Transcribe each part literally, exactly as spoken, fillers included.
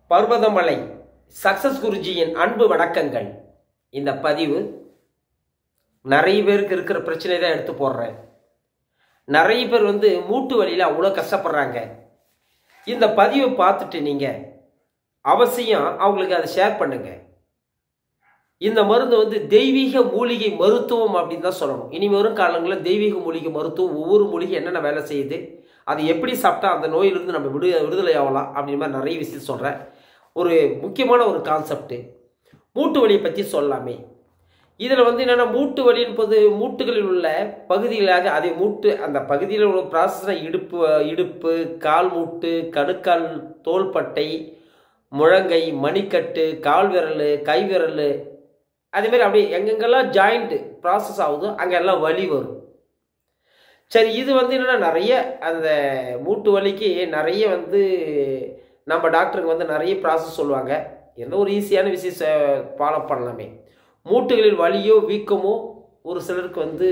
Parvathamalai success குருஜியின் அன்பு வணக்கங்கள். இந்த பதிவு நிறைய பேருக்கு இருக்கிற பிரச்சனை தான் எடுத்து போடுறேன். நிறைய பேர் வந்து மூட்டு வலியில் அவ்வளோ கஷ்டப்படுறாங்க. இந்த பதிவை பார்த்துட்டு நீங்கள் அவசியம் அவங்களுக்கு அதை ஷேர் பண்ணுங்க. இந்த மருந்து வந்து தெய்வீக மூலிகை மருத்துவம் அப்படின்னு தான் சொல்லணும். இனி வரும் காலங்களில் தெய்வீக மூலிகை மருத்துவம் ஒவ்வொரு மூலிகை என்னென்ன வேலை செய்யுது, அது எப்படி சாப்பிட்டா அந்த நோயிலிருந்து நம்ம விடு விடுதலை ஆகலாம் அப்படின்ற மாதிரி நிறைய விஷயம் சொல்கிறேன். ஒரு முக்கியமான ஒரு கான்செப்டு மூட்டு வலியை பற்றி சொல்லலாமே. இதில் வந்து என்னென்னா மூட்டு வலி என்பது மூட்டுகளில் உள்ள பகுதிகளாக அதை மூட்டு அந்த பகுதியில் உள்ள ப்ராசஸ்னால் இடுப்பு இடுப்பு கால் மூட்டு கணுக்கால் தோள்பட்டை முழங்கை மணிக்கட்டு கால் விரல் கை விரல் அதேமாதிரி அப்படியே எங்கெங்கெல்லாம் ஜாயிண்ட்டு ப்ராசஸ் ஆகுதோ அங்கெல்லாம் வலி வரும். சரி, இது வந்து என்னென்னா நிறைய அந்த மூட்டு வலிக்கு நிறைய வந்து நம்ம டாக்டருக்கு வந்து நிறைய ப்ராசஸ் சொல்லுவாங்க. எந்த ஒரு ஈஸியான விஷயம் ஃபாலோ பண்ணலாமே. மூட்டுகளில் வலியோ வீக்கமோ ஒரு சிலருக்கு வந்து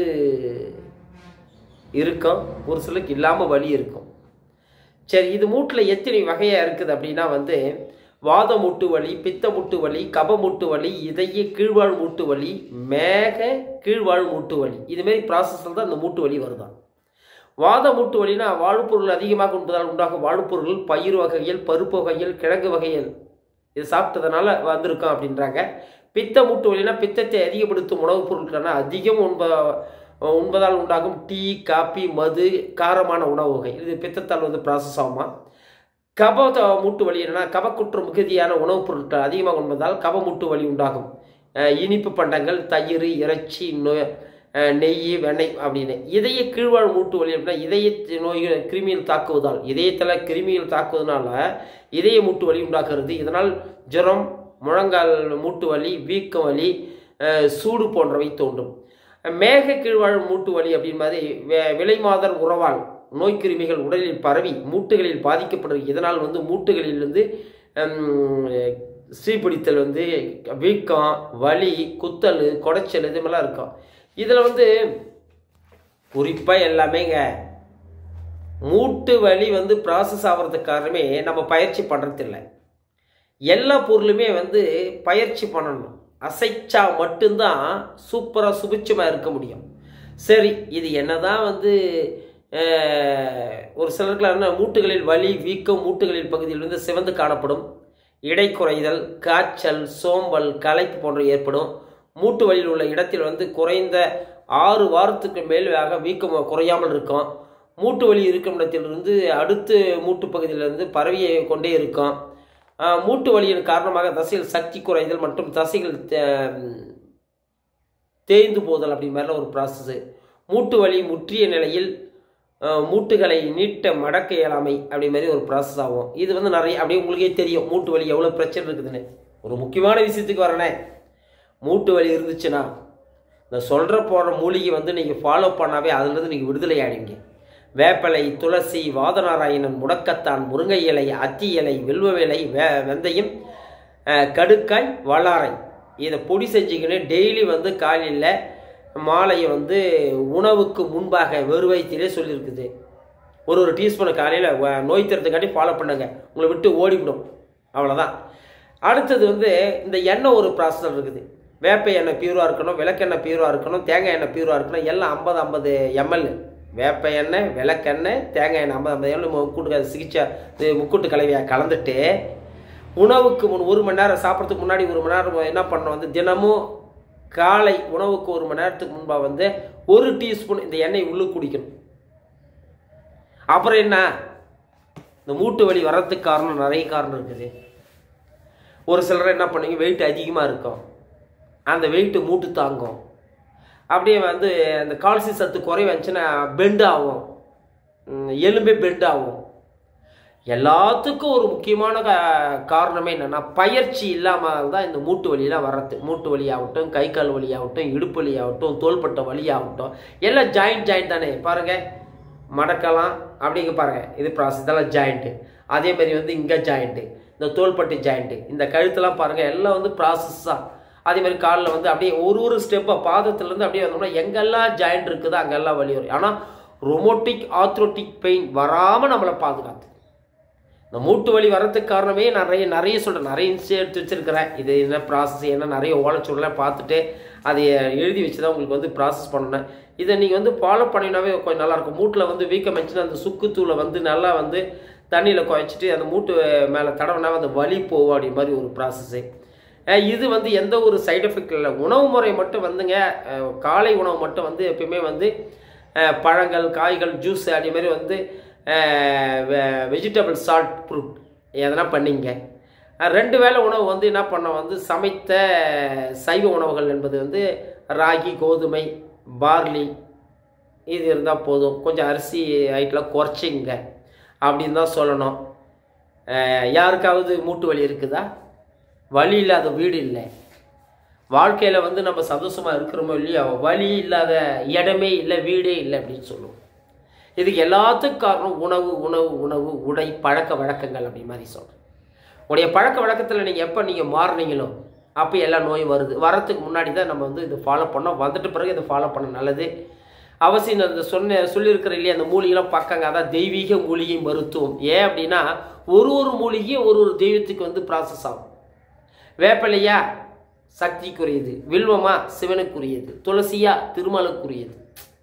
இருக்கும், ஒரு சிலருக்கு இல்லாமல் வலி இருக்கும். சரி, இது மூட்டில் எத்தனை வகையாக இருக்குது அப்படின்னா வந்து வாத மூட்டு வலி, பித்த மூட்டு வலி, கப மூட்டு வலி, இதய கீழ்வாழ் மூட்டு வலி, மேக கீழ்வாழ் மூட்டு வலி, இதுமாரி ப்ராசஸில் தான் அந்த மூட்டு வலி வருதான். வாத மூட்டு வலினா வாழைப்பொருள் அதிகமாக உண்பதால் உண்டாகும் வாழைப்பொருள் பயிர் வகைகள் பருப்பு வகைகள் கிழங்கு வகைகள் இது சாப்பிட்டதுனால வந்திருக்கும் அப்படின்றாங்க. பித்த மூட்டு வலினா பித்தத்தை அதிகப்படுத்தும் உணவுப் பொருட்கள்னா அதிகம் உண்ப உண்பதால் உண்டாகும் டீ காப்பி மது காரமான உணவு வகை இது பித்தத்தால் வந்து ப்ராசஸ் ஆகுமா. கப மூட்டு வலி என்னன்னா கபக்குற்ற மிகுதியான உணவுப் பொருட்கள் அதிகமாக உண்பதால் கப மூட்டு வலி உண்டாகும். இனிப்பு பண்டங்கள் தயிர் இறைச்சி நோய் நெய் வெண்ணெய் அப்படின்னு. இதய கீழ்வாழ் மூட்டு வலி அப்படின்னா இதய நோய்கள் கிருமியில் தாக்குவதால் இதயத்தில் கிருமியில் தாக்குவதனால இதய மூட்டு வலி உண்டாக்குறது. இதனால் ஜுரம் முழங்கால் மூட்டு வலி வீக்க வலி சூடு போன்றவை தோன்றும். மேக கீழ்வாழ் மூட்டு வலி அப்படின்னு மாதிரி விலை மாதர் உறவால் நோய்க்கிருமிகள் உடலில் பரவி மூட்டுகளில் பாதிக்கப்படுது. இதனால் வந்து மூட்டுகளிலிருந்து ஸ்ரீபிடித்தல் வந்து வீக்கம் வலி குத்தல் குடைச்சல் இது மாதிரிலாம் இருக்கும். இதில் வந்து குறிப்பாக எல்லாமேங்க மூட்டு வலி வந்து ப்ராசஸ் ஆகிறதுக்கு காரணமே நம்ம பயிற்சி பண்ணுறதில்லை. எல்லா பொருளுமே வந்து பயிற்சி பண்ணணும். அசைச்சா மட்டும்தான் சூப்பராக சுபிட்சமாக இருக்க முடியும். சரி, இது என்னதான் வந்து ஒரு சிலருக்குலாம் மூட்டுகளில் வலி வீக்கம் மூட்டுகளில் பகுதியில் வந்து சிவந்து காணப்படும். இடை குறைதல் காய்ச்சல் சோம்பல் களைப்பு போன்ற ஏற்படும். மூட்டு வலியில் உள்ள இடத்தில் வந்து குறைந்த ஆறு வாரத்துக்கு மேலாக வீக்கம் குறையாமல் இருக்கும். மூட்டு வலி இருக்கும் இடத்திலிருந்து அடுத்து மூட்டு பகுதியிலிருந்து பரவிய கொண்டே இருக்கும். மூட்டு வலியின் காரணமாக தசைகள் சக்தி குறைதல் மற்றும் தசைகள் தேய்ந்து போதல் அப்படி மாதிரிலாம் ஒரு ப்ராசஸ்ஸு. மூட்டு வலி முற்றிய நிலையில் மூட்டுகளை நீட்ட மடக்க இயலாமை அப்படி மாதிரி ஒரு ப்ராசஸ் ஆகும். இது வந்து நிறைய அப்படியே உங்களுக்கே தெரியும் மூட்டு வலி எவ்வளோ பிரச்சனை இருக்குதுன்னு. ஒரு முக்கியமான விஷயத்துக்கு வரனே, மூட்டு வலி இருந்துச்சுன்னா இந்த சொல்கிற போகிற மூலிகை வந்து நீங்கள் ஃபாலோ பண்ணாவே அதுலேருந்து நீங்கள் விடுதலை ஆகிடுங்க. வேப்பலை துளசி வாதநாராயணன் முடக்கத்தான் முருங்கை இலை அத்தி இலை வெல்வ இலை வே வெந்தயம் கடுக்காய் வளாரை இதை பொடி செஞ்சுக்கின்னு டெய்லி வந்து காலையில் மாலையை வந்து உணவுக்கு முன்பாக வெறுவயத்திலே சொல்லியிருக்குது. ஒரு ஒரு டீஸ்பூனை காலையில் நோய் தரத்துக்காண்டி ஃபாலோ பண்ணுங்க, உங்களை விட்டு ஓடிவிடும். அவ்வளோதான். அடுத்தது வந்து இந்த எண்ணெய் ஒரு ப்ராசஸ் இருக்குது. வேப்ப எண்ணெய் பியூராக இருக்கணும், விளக்கெண்ணெய் பியூராக இருக்கணும், தேங்காய் எண்ணெய் பியூராக இருக்கணும். எல்லாம் ஐம்பது ஐம்பது எம்எல் வேப்ப எண்ணெய் விளக்கெண்ணெய் தேங்காய் எண்ணெய் ஐம்பது ஐம்பது எம்எல் முக்கூட்டு சிகிச்சை முக்கூட்டு கலவையாக கலந்துட்டு உணவுக்கு முன் ஒரு மணி நேரம் சாப்பிட்றதுக்கு முன்னாடி ஒரு மணி நேரம் என்ன பண்ணணும் வந்து தினமும் காலை உணவுக்கு ஒரு மணி நேரத்துக்கு முன்பாக வந்து ஒரு டீஸ்பூன் இந்த எண்ணெய் உள்ளு குடிக்கணும். அப்புறம் என்ன, இந்த மூட்டு வலி வர்றதுக்கு காரணம் நிறைய காரணம் இருக்குது. ஒரு சிலர் என்ன பண்ணுவீங்க, வெயிட் அதிகமாக இருக்கும், அந்த வெயிட்டு மூட்டு தாங்கும். அப்படியே வந்து அந்த கால்சி சத்து குறை வந்துச்சுன்னா பெண்டு ஆகும், எலும்பே பெண்டு ஆகும். எல்லாத்துக்கும் ஒரு முக்கியமான காரணமே என்னென்னா பயிற்சி இல்லாமல் தான் இந்த மூட்டு வலியெலாம் வர்றது. மூட்டு வலியாகட்டும் கை கால் வலியாகட்டும் இடுப்பு வலியாகட்டும் தோள்பட்ட வலியாகட்டும் எல்லாம் ஜாயிண்ட் ஜாயிண்ட் தானே. பாருங்கள் மடக்கலாம் அப்படிங்க பாருங்கள், இது ப்ராசஸ் இதெல்லாம் ஜாயிண்ட்டு. அதேமாதிரி வந்து இங்கே ஜாயிண்ட்டு, இந்த தோள்பட்டி ஜாயிண்ட்டு, இந்த கழுத்தெல்லாம் பாருங்கள் எல்லாம் வந்து ப்ராசஸ் தான். அதேமாதிரி காலில் வந்து அப்படியே ஒரு ஒரு ஸ்டெப்பாக பாதத்துலேருந்து அப்படியே வந்தோம்னா எங்கெல்லாம் ஜாயிண்ட் இருக்குதோ அங்கெல்லாம் வலி வரும். ஆனால் ரொமோட்டிக் ஆர்த்ரோட்டிக் பெயின் வராமல் நம்மளை பாதுகாத்து இந்த மூட்டு வலி வரதுக்கு காரணமே நிறைய நிறைய சொல்கிறேன், நிறைய இன்ஸ்ட் எடுத்து வச்சுருக்கிறேன். இது என்ன ப்ராசஸ் என்ன நிறைய ஓலைச்சுடலாம் பார்த்துட்டு அதை எழுதி வச்சு தான் உங்களுக்கு வந்து ப்ராசஸ் பண்ணணும். இதை நீங்கள் வந்து ஃபாலோ பண்ணினாவே கொஞ்சம் நல்லாயிருக்கும். மூட்டில் வந்து வீக்கம் வச்சுன்னா அந்த சுக்குத்தூளை வந்து நல்லா வந்து தண்ணியில் குழைச்சிட்டு அந்த மூட்டு மேலே தடவினாவே அந்த வலி போகும் அப்படி மாதிரி ஒரு ப்ராசஸ்ஸு. இது வந்து எந்த ஒரு சைடு எஃபெக்ட் இல்லை. உணவு முறை மட்டும் வந்துங்க, காலை உணவு மட்டும் வந்து எப்பயுமே வந்து பழங்கள் காய்கள் ஜூஸ் அதே மாதிரி வந்து வெஜிடபிள் சால்ட் ஃப்ரூட் எதனா பண்ணிங்க. ரெண்டு வேளை உணவு வந்து என்ன பண்ணோம் வந்து சமைத்த சைவ உணவுகள் என்பது வந்து ராகி கோதுமை பார்லி இது இருந்தால் போதும். கொஞ்சம் அரிசி ஐட்டெலாம் குறைச்சிங்க அப்படின்னு தான் சொல்லணும். யாருக்காவது மூட்டு வலி இருக்குதா? வலி இல்லாத வீடு இல்லை. வாழ்க்கையில் வந்து நம்ம சந்தோஷமாக இருக்கிறோமோ இல்லையோ வலி இல்லாத இடமே இல்லை வீடே இல்லை அப்படின்னு சொல்லுவோம். இதுக்கு எல்லாத்துக்கும் காரணம் உணவு உணவு உணவு உடை பழக்க வழக்கங்கள் அப்படி மாதிரி சொல்கிறேன். உடைய பழக்க வழக்கத்தில் நீங்கள் எப்போ நீங்கள் மாறுனீங்களோ அப்போ எல்லா நோயும் வருது. வரத்துக்கு முன்னாடி தான் நம்ம வந்து இதை ஃபாலோ பண்ணோம். வந்துட்டு பிறகு இதை ஃபாலோ பண்ண நல்லது. அவசியம் அந்த சொன்ன சொல்லியிருக்கிற இல்லையா அந்த மூலிகைலாம் பார்க்காங்க. அதான் தெய்வீக மூலிகை மருத்துவம். ஏன் அப்படின்னா ஒரு ஒரு மூலிகையும் ஒரு ஒரு தெய்வத்துக்கு வந்து ப்ராசஸ் ஆகும். வேப்பிலையா சக்திக்குரியது, வில்வமா சிவனுக்குரியது, துளசியா திருமலுக்குரியது.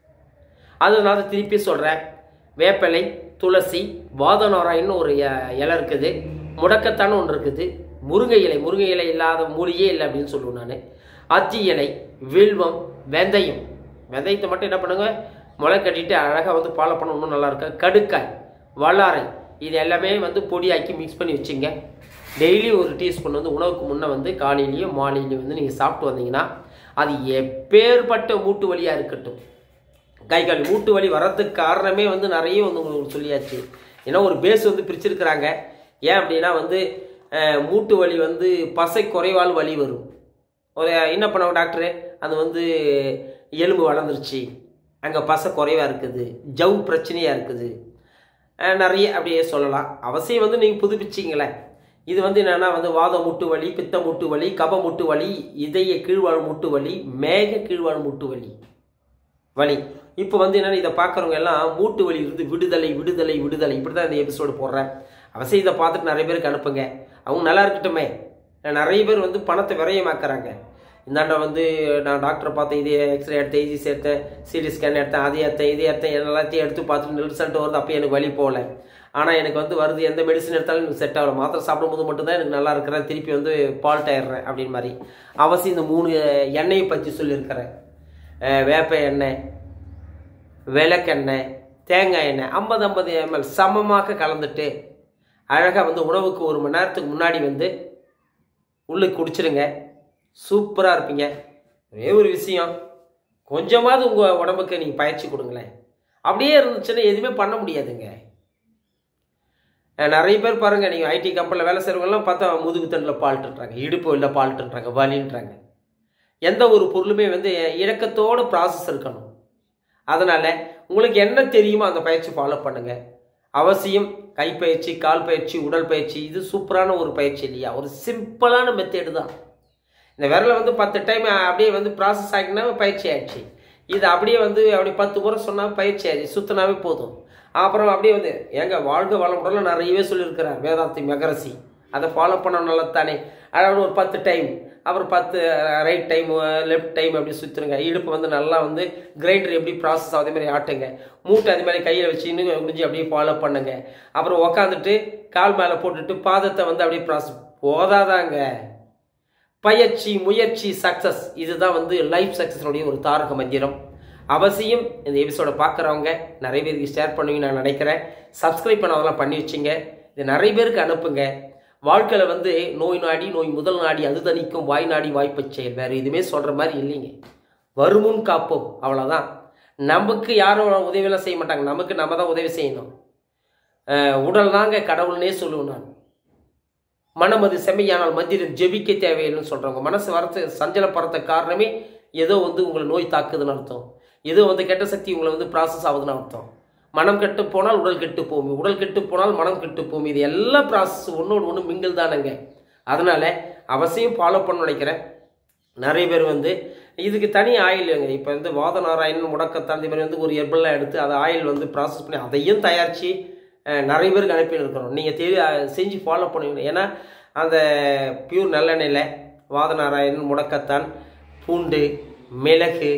அதனால திருப்பி சொல்கிறேன், வேப்பிலை துளசி வாதநாராயணன்னு ஒரு இலை இருக்குது, முடக்கத்தான ஒன்று இருக்குது, முருங்கை இலை முருங்கை இலை இல்லாத மூலிகையே இல்லை அப்படின்னு சொல்லுவேன் நான். அத்தி இலை வில்வம் வெந்தயம் வெந்தயத்தை மட்டும் என்ன பண்ணுங்க முளை கட்டிட்டு அழகாக வந்து ஃபாலோ பண்ண இன்னும் நல்லா இருக்கு. கடுக்காய் வல்லாரை இது எல்லாமே வந்து பொடியாக்கி மிக்ஸ் பண்ணி வச்சுங்க. டெய்லி ஒரு டீஸ்பூன் வந்து உணவுக்கு முன்னே வந்து காலையிலையும் மாலையிலையும் வந்து நீங்கள் சாப்பிட்டு வந்தீங்கன்னா அது எப்பேற்பட்ட மூட்டு வலியாக இருக்கட்டும், கை கால் மூட்டு வலி வர்றதுக்கு காரணமே வந்து நிறைய வந்து உங்களுக்கு சொல்லியாச்சு. ஏன்னா ஒரு பேஸ் வந்து பிரிச்சிருக்கிறாங்க. ஏன் அப்படின்னா வந்து மூட்டு வலி வந்து பசை குறைவால் வலி வரும். ஒரு என்ன பண்ணுவாங்க டாக்டரு, அது வந்து எலும்பு வளர்ந்துருச்சு, அங்கே பசை குறைவாக இருக்குது, ஜவ் பிரச்சனையாக இருக்குது, நிறைய அப்படியே சொல்லலாம். அவசியம் வந்து நீங்கள் புதுப்பிச்சிங்களேன். இது வந்து என்னென்னா வந்து வாத முட்டு வலி, பித்த முட்டு வலி, கப முட்டு வலி, இதய கீழ்வாழ் முட்டு வலி, மேக கீழ்வாழ் முட்டு வலி வலி. இப்போ வந்து என்னென்னா இதை பார்க்குறவங்க எல்லாம் மூட்டு வலி இருந்து விடுதலை விடுதலை விடுதலை இப்படி தான் இந்த எபிசோடு போடுறேன். அவசியம் இதை பார்த்துட்டு நிறைய பேருக்கு அனுப்புங்க. அவங்க நல்லா இருக்கட்டுமே. நிறைய பேர் வந்து பணத்தை விரயமாக்குறாங்க. இந்தாண்ட வந்து நான் டாக்டரை பார்த்தேன், இதே எக்ஸ்ரே எடுத்தேன், இஜி சேர்த்தேன், சிடி ஸ்கேன் எடுத்தேன், அதை எடுத்தேன் இது எடுத்தேன், எல்லாத்தையும் எடுத்து பார்த்துட்டு ரிசல்ட் வருது. அப்போ எனக்கு வலி போகல. ஆனால் எனக்கு வந்து வருது, எந்த மெடிசன் எடுத்தாலும் எனக்கு செட் ஆகல, மாத்திரை சாப்பிடும்போது மட்டும்தான் எனக்கு நல்லா இருக்கிறேன், திருப்பி வந்து பால்ட் ஆயிடுறேன் அப்படின்னு மாதிரி. அவசியம் இந்த மூணு எண்ணெயை பற்றி சொல்லியிருக்கிறேன். வேப்ப எண்ணெய், விளக்கெண்ணெய், தேங்காய் எண்ணெய் ஐம்பது ஐம்பது எம்எல் சமமாக கலந்துட்டு அழகாக வந்து உணவுக்கு ஒரு மணி நேரத்துக்கு முன்னாடி வந்து உள்ளுக்கு குடிச்சிடுங்க. சூப்பராக இருப்பீங்க. ஒரே ஒரு விஷயம், கொஞ்சமாவது உங்கள் உடம்புக்கு நீங்கள் பயிற்சி கொடுங்களேன். அப்படியே இருந்துச்சுன்னா எதுவுமே பண்ண முடியாதுங்க. நிறைய பேர் பாருங்கள், நீங்கள் ஐடி கம்பெனியில் வேலை செய்கிறவங்கலாம் பார்த்தா முதுகு தண்டில் பால்ட்டுன்றாங்க, இடுப்பு இல்லை பால்ட்டுன்றாங்க, வலின்றாங்க. எந்த ஒரு பொருளுமே வந்து இறக்கத்தோடு ப்ராசஸ் இருக்கணும். அதனால் உங்களுக்கு என்ன தெரியுமோ அந்த பயிற்சி ஃபாலோ பண்ணுங்கள். அவசியம் கைப்பயிற்சி, கால் பயிற்சி, உடல் பயிற்சி, இது சூப்பரான ஒரு பயிற்சி இல்லையா? ஒரு சிம்பிளான மெத்தேடு தான். இந்த விரலை வந்து பத்து டைம் அப்படியே வந்து ப்ராசஸ் ஆகினா பயிற்சி ஆயிடுச்சு. இது அப்படியே வந்து அப்படி பத்து முறை சொன்னால் பயிற்சி ஆயிடுச்சு, சுத்தினாவே போதும். அப்புறம் அப்படியே வந்து ஏங்க வாழ்க வளமுடலாம் நிறையவே சொல்லியிருக்கிறார் வேதாந்தி மெகரசி. அதை ஃபாலோ பண்ண நல்லதானே. அதாவது ஒரு பத்து டைம், அப்புறம் பத்து ரைட் டைம் லெஃப்ட் டைம் அப்படி சுற்றுருங்க. இடுப்பு வந்து நல்லா வந்து கிரைண்டர் எப்படி ப்ராசஸ் அதே மாதிரி ஆட்டுங்க. மூட்டை அதே மாதிரி கையில் வச்சு இன்னும் முடிஞ்சு அப்படியே ஃபாலோ பண்ணுங்க. அப்புறம் உக்காந்துட்டு கால் மேலே போட்டுட்டு பாதத்தை வந்து அப்படியே ப்ராசஸ் போதாதாங்க. பயிற்சி முயற்சி சக்ஸஸ், இதுதான் வந்து லைஃப் சக்ஸஸ்னுடைய ஒரு தாரக மந்திரம். அவசியம் இந்த எபிசோடை பார்க்குறவங்க நிறைய பேருக்கு ஷேர் பண்ணுவீங்க நான் நினைக்கிறேன். சப்ஸ்கிரைப் பண்ணதெல்லாம் பண்ணி வச்சுங்க. இது நிறைய பேருக்கு அனுப்புங்க. வாழ்க்கையில் வந்து நோய் நாடி நோய் முதல் நாடி அது தணிக்கும், வாய் நாடி வாய்ப்பை செயல், வேறு எதுவுமே சொல்கிற மாதிரி இல்லைங்க. வருமுன் காப்போம், அவ்வளோதான். நமக்கு யாரும் உதவியெல்லாம் செய்ய மாட்டாங்க, நமக்கு நம்ம தான் உதவி செய்யணும். உடல் தாங்க கடவுள்னே சொல்லுவேன் நான். மனம் அது செம்மையானால் மந்திரம் ஜெபிக்க தேவையில்லைன்னு சொல்கிறவங்க மனசு வரத்து சஞ்சலப்படுறத காரணமே ஏதோ வந்து உங்களை நோய் தாக்குதுன்னு அர்த்தம். ஏதோ வந்து கெட்ட சக்தி உங்களை வந்து ப்ராசஸ் ஆகுதுன்னு அர்த்தம். மனம் கெட்டு போனால் உடல் கெட்டு போகும், உடல் கெட்டு போனால் மனம் கெட்டு போகும். இது எல்லா ப்ராசஸ் ஒன்றோடு ஒன்று மிங்கிள் தானேங்க. அதனால் அவசியம் ஃபாலோ பண்ண நினைக்கிறேன். நிறைய பேர் வந்து இதுக்கு தனி ஆயில்ங்க. இப்போ வந்து வாத நாராயணன் முடக்கத்தான் இந்த மாதிரி வந்து ஒரு ஹெர்பல்லாம் எடுத்து அதை ஆயில் வந்து ப்ராசஸ் பண்ணி அதையும் தயாரித்து நிறைய பேருக்கு அனுப்பி இருக்கிறோம். நீங்கள் தெரி செஞ்சு ஃபாலோ பண்ணுவீங்க. ஏன்னா அந்த பியூர் நல்லெண்ணெயில் வாதநாராயணன், முடக்கத்தான், பூண்டு, மிளகு,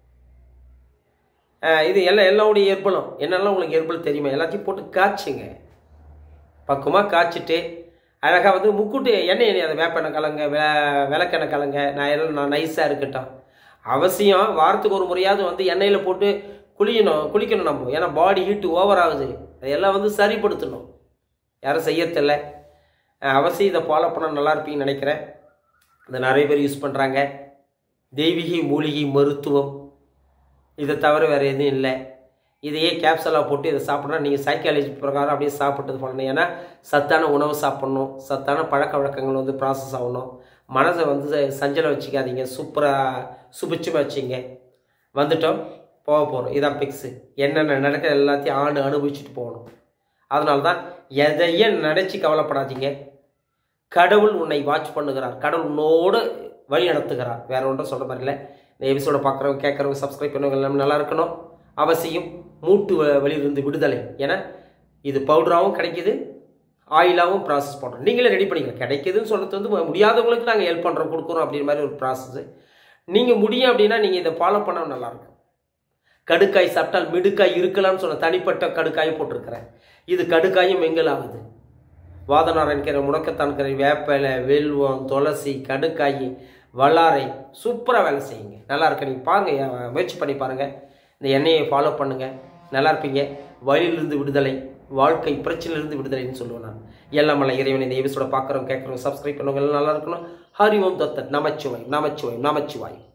இது எல்லாம் எல்லாருடைய ஏற்பலும் என்னெல்லாம் உங்களுக்கு ஏற்பல் தெரியுமா எல்லாத்தையும் போட்டு காய்ச்சுங்க. பக்குவமாக காய்ச்சிட்டு அழகாக வந்து முக்கூட்டு எண்ணெய் எண்ணெய் அதை வேப்பெண்ணெய் கலங்க, வே விளக்கெண்ணெய் கலங்க. நான் எல்லாம் நான் நைஸாக இருக்கட்டும். அவசியம் வாரத்துக்கு ஒரு முறையாவது வந்து எண்ணெயில் போட்டு குளிக்கணும் குளிக்கணும் நம்ம. ஏன்னா பாடி ஹீட்டு ஓவர் ஆகுது. அதையெல்லாம் வந்து சரிப்படுத்தணும். யாரும் செய்யறதில்ல. அவசியம் இதை ஃபாலோ பண்ண நல்லா இருப்பீங்கன்னு நினைக்கிறேன். இதை நிறைய பேர் யூஸ் பண்ணுறாங்க. தெய்வீக மூலிகை மருத்துவம் இதை தவிர வேறு எதுவும் இல்லை. இதையே கேப்சலாக போட்டு இதை சாப்பிட்றா நீங்கள் சைக்காலஜி பிரகாரம் அப்படியே சாப்பிட்டது பண்ணணும். ஏன்னா சத்தான உணவு சாப்பிட்ணும், சத்தான பழக்க வழக்கங்கள் வந்து ப்ராசஸ் ஆகணும். மனதை வந்து சஞ்சலம் வச்சுக்காதீங்க, சூப்பராக சுபிச்சமாக வச்சிங்க. வந்துட்டோம், போக போகிறோம். இதான் பிக்ஸு. என்னென்ன நடக்கிற எல்லாத்தையும் ஆண்டு அனுபவிச்சுட்டு போகணும். அதனால தான் எதையும் நினச்சி கவலைப்படாதீங்க. கடவுள் உன்னை வாட்ச் பண்ணுகிறார், கடவுள் உன்னோடு வழி நடத்துகிறார். வேற ஒன்றும் சொல்கிற மாதிரி இல்லை. இந்த எபிசோட பார்க்குறவங்க கேட்குறவங்க சப்ஸ்கிரைப் பண்ணுறவங்க எல்லாமே நல்லா இருக்கணும். அவசியம் மூட்டு வலியிலிருந்து விடுதலை. ஏன்னா இது பவுடராகவும் கிடைக்கிது, ஆயிலாகவும் ப்ராசஸ் பண்ணுறோம். நீங்களே ரெடி பண்ணிக்கலாம். கிடைக்குதுன்னு சொல்கிறது வந்து முடியாதவங்களுக்கு நாங்கள் ஹெல்ப் பண்ணுறோம், கொடுக்குறோம் அப்படின்ற மாதிரி ஒரு ப்ராசஸ்ஸு. நீங்கள் முடியும் அப்படின்னா நீங்கள் இதை ஃபாலோ பண்ணால் நல்லாயிருக்கும். கடுக்காய் சாப்பிட்டால் மிடுக்காய் இருக்கலாம்னு சொன்ன தனிப்பட்ட கடுக்காயும் போட்டிருக்கிறேன். இது கடுக்காயும் மெங்கல் ஆகுது. வாதநாராயண கீரை, முடக்கத்தான் கீரை, வேப்பிலை, வெல்வம், துளசி, கடுக்காய், வல்லாரை சூப்பராக வேலை செய்யுங்க. நல்லா இருக்கு. நீங்கள் பாருங்கள், முயற்சி பண்ணி பாருங்கள். இந்த எண்ணெயை ஃபாலோ பண்ணுங்கள், நல்லா இருப்பீங்க. வழியிலிருந்து விடுதலை, வாழ்க்கை பிரச்சனையிலிருந்து விடுதலைன்னு சொல்லுவேன் நான். எல்லாம் மல்ல இறைவன் இந்த எபிசோட பார்க்குறவங்க கேட்குறவங்க சப்ஸ்கிரைப் பண்ணுறவங்க எல்லாம் நல்லா இருக்கணும். ஹரி ஓம் தத்தத் நமச்சிவாய் நமச்சிவாய் நமச்சிவாய்.